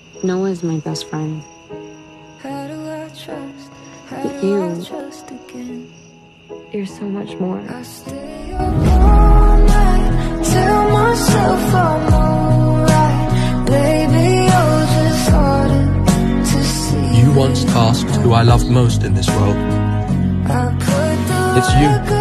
Noah's my best friend. But you're so much more. You once asked who I loved most in this world. It's you.